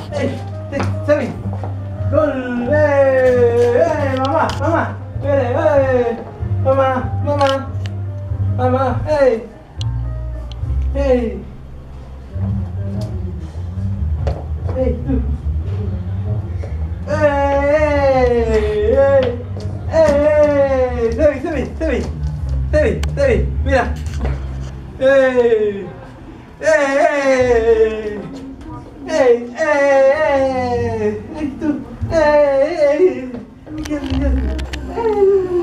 ¡Ey! ¡Sebi! ¡Gol! ¡Mamá! ¡Mamá! ¡Mamá! ¡Mamá! ¡Mamá! ¡Ey! ¡Ey! ¡Ey! ¡Tú! ¡Ey! ¡Ey! ¡Ey! ¡Sebi! ¡Mira! ¡Ey! ¡Ey! ¡Ey! ¡Ey! ¡Ey! ¡Tú! ¡Ey! ¡Ey! ¡Mira! ¡Ey!